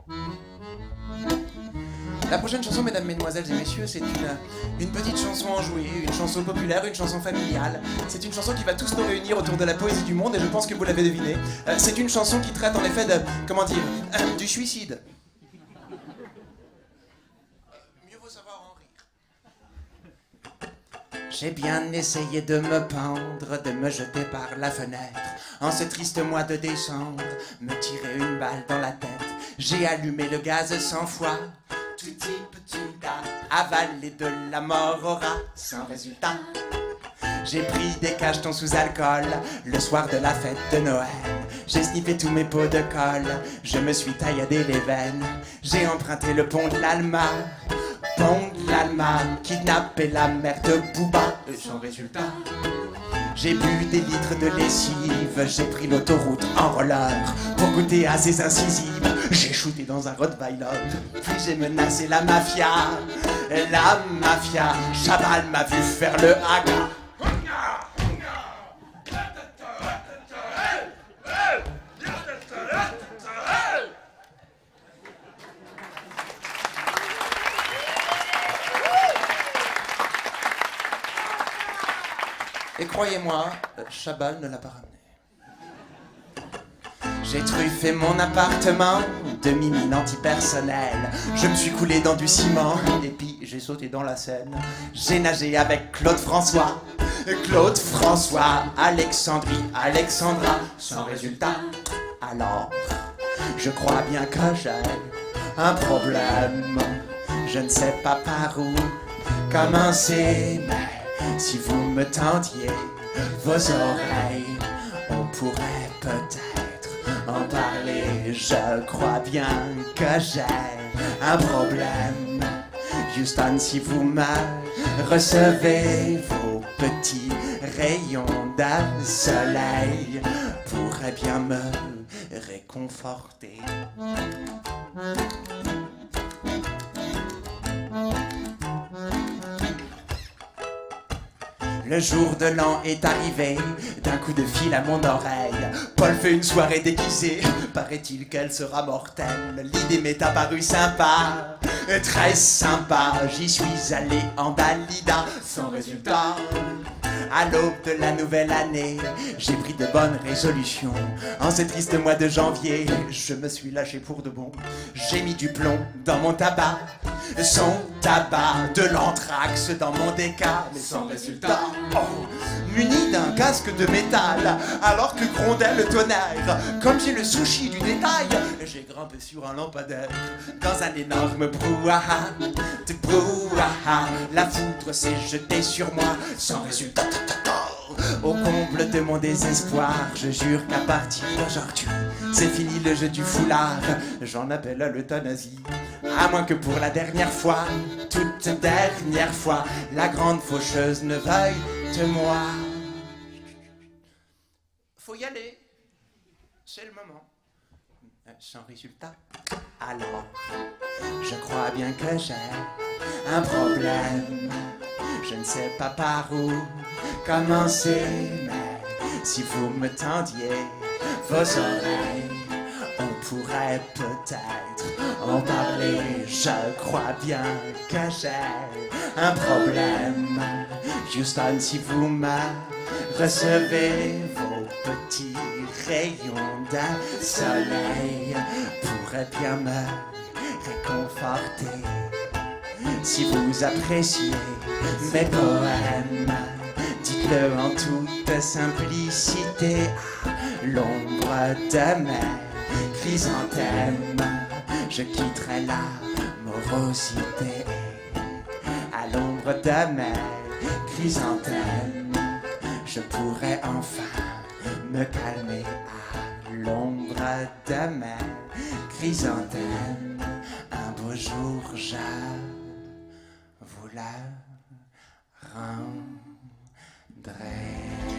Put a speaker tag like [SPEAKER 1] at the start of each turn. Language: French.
[SPEAKER 1] La prochaine chanson, mesdames, mesdemoiselles et messieurs, c'est une petite chanson enjouée, une chanson populaire, une chanson familiale. C'est une chanson qui va tous nous réunir autour de la poésie du monde, et je pense que vous l'avez deviné. C'est une chanson qui traite en effet de, comment dire, du suicide. Mieux vaut savoir en rire. J'ai bien essayé de me pendre, de me jeter par la fenêtre. En ce triste mois de décembre, me tirer une balle dans la tête. J'ai allumé le gaz 100 fois. Tout type, tout a avalé de la mort au rat, sans résultat. J'ai pris des cachetons sous alcool le soir de la fête de Noël. J'ai sniffé tous mes pots de colle, je me suis tailladé les veines. J'ai emprunté le pont de l'Alma, kidnappé la mère de Booba, sans résultat. J'ai bu des litres de lessive, j'ai pris l'autoroute en roller pour goûter à ses incisives. J'ai shooté dans un Rottweiler, puis j'ai menacé la mafia. Chabal m'a vu faire le haka. Et croyez-moi, Chabal ne l'a pas ramené. J'ai truffé mon appartement de mimines antipersonnelles. Je me suis coulé dans du ciment et puis j'ai sauté dans la Seine. J'ai nagé avec Claude François, Alexandrie, Alexandra, sans résultat. Alors, je crois bien que j'ai un problème. Je ne sais pas par où commencer, mais si vous me tendiez vos oreilles, on pourrait peut-être en parler. Je crois bien que j'ai un problème. Houston, si vous me recevez, vos petits rayons de soleil pourraient bien me réconforter. Le jour de l'an est arrivé, d'un coup de fil à mon oreille. Paul fait une soirée déguisée, paraît-il qu'elle sera mortelle. L'idée m'est apparue sympa, très sympa. J'y suis allé en Dalida, sans résultat. À l'aube de la nouvelle année, j'ai pris de bonnes résolutions. En ce triste mois de janvier, je me suis lâché pour de bon. J'ai mis du plomb dans mon tabac, son tabac, de l'anthrax dans mon déca, mais sans résultat. Oh, muni d'un casque de métal, alors que grondait le tonnerre. Comme j'ai le sushi du détail, j'ai grimpé sur un lampadaire. Dans un énorme brouhaha, la foudre s'est jetée sur moi, sans résultat. Au comble de mon désespoir, je jure qu'à partir d'aujourd'hui, c'est fini le jeu du foulard. J'en appelle à l'euthanasie, à moins que pour la dernière fois, toute dernière fois, la grande faucheuse ne veuille de moi. Faut y aller, c'est le moment. Sans résultat. Alors, je crois bien que j'ai un problème. Je ne sais pas par où commencer, mais si vous me tendiez vos oreilles, on pourrait peut-être en parler. Je crois bien que j'ai un problème. Houston, si vous me recevez, vos petits rayons de soleil pourraient bien me réconforter. Si vous appréciez mes poèmes, dites-le en toute simplicité. À l'ombre de mes chrysanthèmes, je quitterai la morosité. À l'ombre de mes chrysanthèmes, je pourrai enfin me calmer. À l'ombre de mes chrysanthèmes, un beau jour je vous la rendrai.